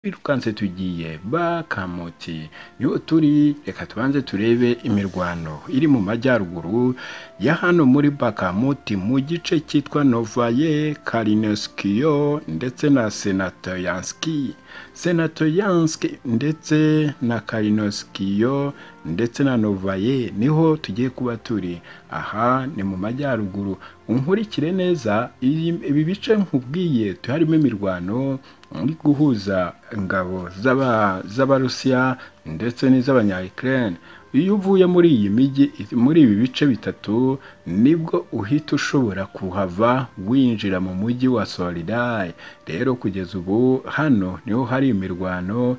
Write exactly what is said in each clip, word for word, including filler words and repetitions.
Birukanse tugiye Bakamoti niho turi. Reka tubanze turebe imirwano iri mu majyaruguru ya hano muri Bakamoti mu gice cyitwa Novaye Kalinskiyo ndetse na Senatoyanski Senatoyanski ndetse na Kalinskiyo ndetse na Novaye niho tugiye kuba turi. Aha ni mu majyaruguru, unkurikire neza ibi bice nkubwiye tuharimo imirwano iri guhuza ingabo z'Abarusiya ndetse n'iz'Abanya-Ukraine. Iyo uvuye muri iyi mijyi, muri ibi bice bitatu, nibwo uhita ushobora kuhava winjira mu mujyi wa Soledar. Rero kugeza ubu hano niho hari imirwano.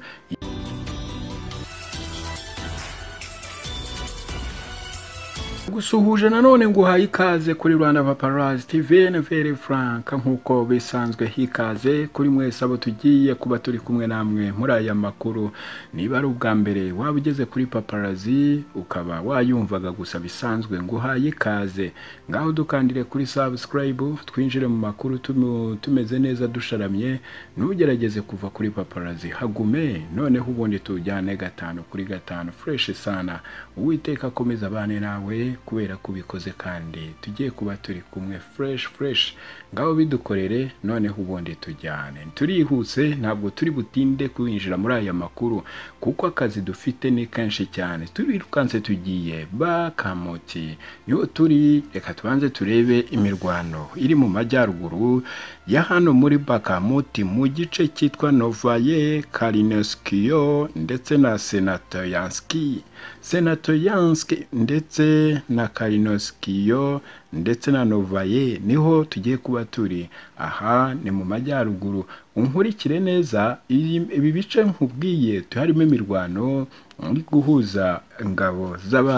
Gusuhuje nanone nguhaye ikaze kuri Rwanda Paparazzi T V na Very Frank, nkuko bisanzwe hikaze kuri mwese abo tugiye kuba turi kumwe namwe muri aya makuru. Niba ari ubwa mbere waba ugeze kuri Paparazzi ukaba wayumvaga gusa bisanzwe, nguhaye ikaze. Ngaho dukandire kuri subscribe twinjire mu makuru tumeze neza dusharamye. Nugerageze kuva kuri Paparazzi hagume, noneho ubundi tujyane gatanu kuri gatanu fresh sana. Uwiteka akomeza abane nawe kubera kubikoze kandi tugiye kuba turi kumwe fresh fresh. Ngaho bidukorere noneho ubundi tujyane. Turihuse, ntabwo turi butinde kwinjira muri aya makuru kuko akazi dufite ni kenshi cyane. Turirukanse tugiye Bakamoti niho turi. Reka tubanze turebe imirwano iri mu majyaruguru ya hano muri Bakamoti mu gice cyitwa Novaye Kalinskiyo ndetse na Senatoyanski Senatoyanski ndetse na Kalinskiyo ndetse na Novaye niho tugiye kuba turi. Aha ni mu majyaruguru, unkurikire neza ibi bice nkubwiye tuharimo imirwano iri guhuza ingabo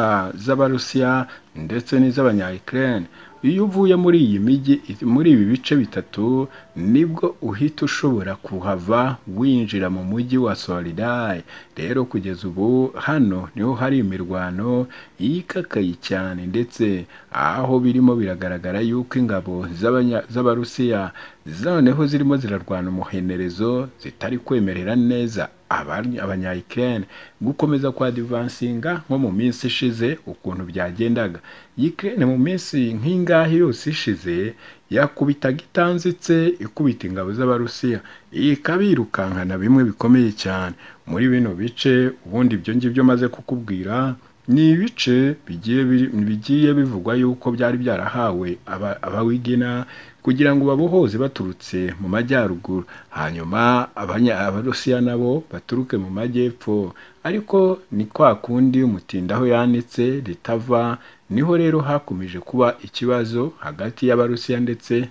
z'Abarusiya ndetse n'iz'Abanya-Ukraine. Iyo uvuye muri iyi mijyi, muri ibi bice bitatu, nibwo uhita ushobora kuhava winjira mu mujyi wa Soledar. Rero kugeza ubu hano niho hari imirwano yikakaye cyane, ndetse aho birimo biragaragara yuko ingabo z'Abarusiya zoneho zirimo zirarwana umuhenerezo, zitari kwemerera neza Abanya-Ukraine gukomeza kwa advancinga nko mu minsi ishize ukuntu byagendaga. Ukraine mu minsi nk'ingahe yose ishize yakubitaga itanzitse ikubita ingabo z'Abarusiya ikabirukankana bimwe bikomeye cyane muri bino bice. Ubundi ibyo ngibyo maze kukubwira ni ibice bigiye bigiye bivugwa yuko byari byarahawe abawigina kugira ngo babohoze baturutse mu majyaruguru, hanyuma Abarusiya nabo baturuke mu majyepfo. Ariko ni kwa kundi umutindaho yanitse ritava. Niho rero hakomeje kuba ikibazo hagati y'Abarusiya ndetse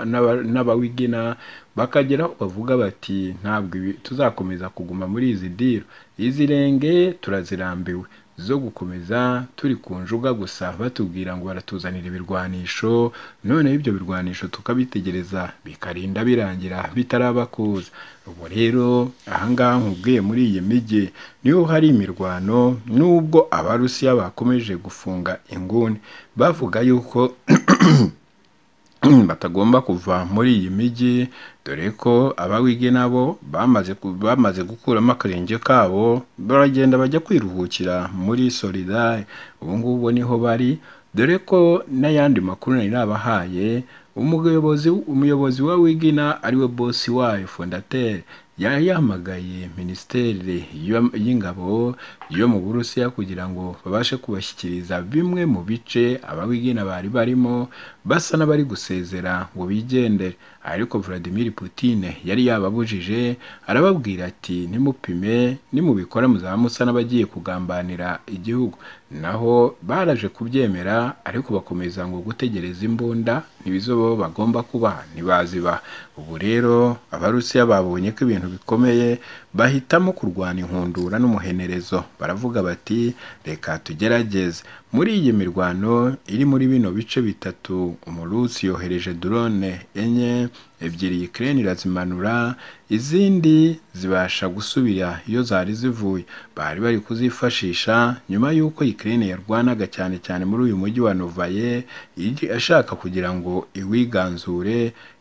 n'abawigina, bakageraho bavuga bati ntabwo tuzakomeza kuguma muri izi diro, izi renge turazirambiwe zo gukomeza turi ku njuga gusa batubwira ngo baratuzanira ibirwanisho, noneho ibyo birwanisho tukabitegereza bikarinda birangira bitarabakuza. Ubu rero ahangaha nkubwiye muri iyi mijyi niho hari imirwano, nubwo Abarusiya bakomeje gufunga inguni bavuga yuko batagomba kuva muri iyi mijyi, dore ko abawige nabo bamaze bamaze gukuramo akarenge kabo baragenda bajya kwiruhukira muri Soledar. Ubu ngubu niho bari, dore ko n'ayandi makuru nari nabahaye, umuyobozi umuyobozi wa Wigina ariwe boss wayo fondateur yari yahamagaye Minisiteri y'Ingabo yo mu Burusiya kugira ngo babashe kubashyikiriza bimwe mu bice abawigina bari barimo basa n'abari gusezera ngo bigendere. Ariko Vladimir Putin yari yababujije, arababwira ati nimupime nimubikora muzamusa n'abagiye kugambanira igihugu. Naho baraje kubyemera, ariko bakomeza ngo gutegereza imbunda nibizo bo bagomba kuba ntibaziba. Ubu rero Abarusiya babonye ko ibintu bikomeye, bahitamo kurwana inkundura n'umuhenerezo. Baravuga bati reka tugerageze. Muri iyi mirwano iri muri bino bice bitatu, Umurusi yohereje drone enye, ebyiri Ukraine irazimanura, izindi zibasha gusubira iyo zari zivuye. Bari bari kuzifashisha nyuma y'uko Ukraine yarwanaga cyane cyane muri uyu mujyi wa Novaye ashaka kugira ngo iwiganzure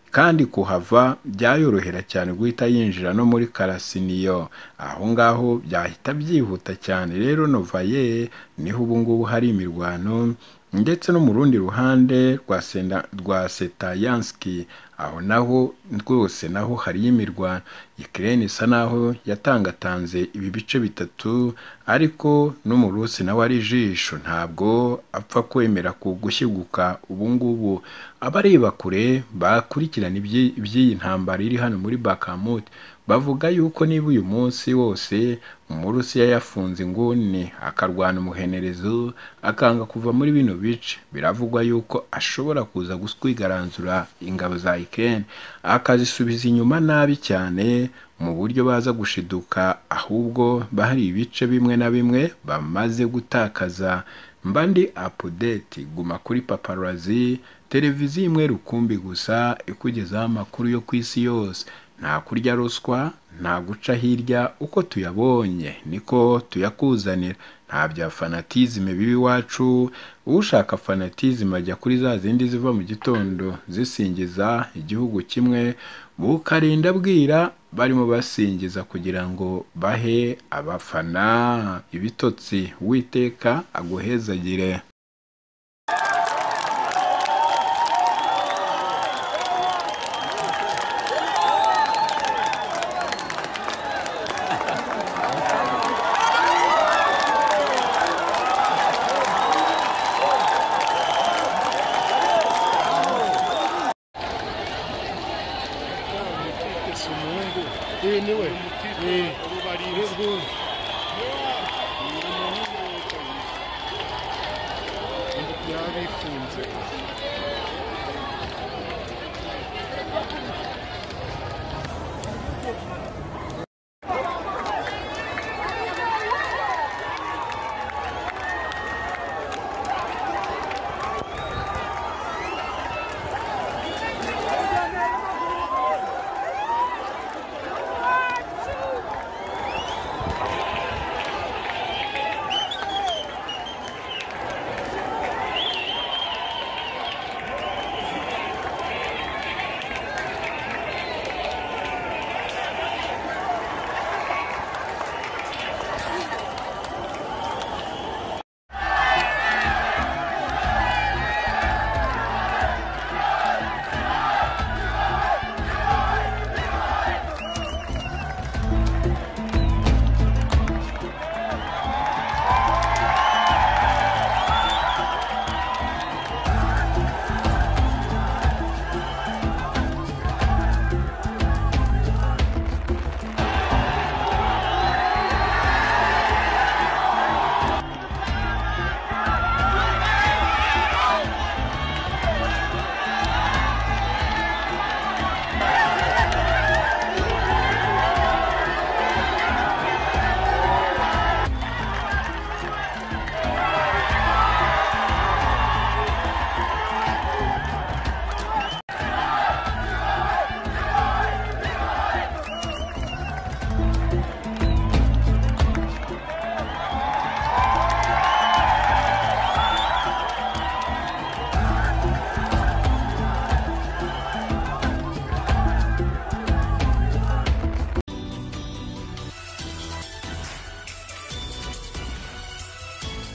kandi kuhava byayorohera cyane guhita yinjira no muri Karasiniyo, aho ngaho byahita byihuta cyane. Rero Novaye niho ubu ngubu hari imirwano, ndetse no mu rundi ruhande rwa Senda rwa Setayanski, aho naho rwose naho hari imirwano. Ukraine isa naho yatangatanze ibi bice bitatu, ariko n'Umurusi nawe ari ijisho, ntabwo apfa kwemera kugushyiguka. Ubu ngubu abareba kure bakurikirana iby'iyi ntambara iri hano muri Bakhmut bavuga yuko niba uyu munsi wose Umurusiya yafunze inguni akarwana umuhenerezo akanga kuva muri bino bice, biravugwa yuko ashobora kuza guswigaranzura ingabo za Ukraine akazisubiza inyuma nabi cyane, mu buryo baza gushiduka, ahubwo bahari ibice bimwe na bimwe bamaze gutakaza. Mbandi update, guma kuri Paparazzi, televiziyo imwe rukumbi gusa ikugezaho amakuru yo ku isi yose. Nta kurya ruswa, nta guca hirya, uko tuyabonye niko tuyakuzanira. Nta bya fanatizme bibi wacu. Ushaka fanatizme ajya kuri za zindi ziva mu gitondo zisingiza igihugu kimwe, bukarinda bwira barimo basingiza kugira ngo bahe abafana ibitotsi. Uwiteka aguhezagire. Anyway, eh,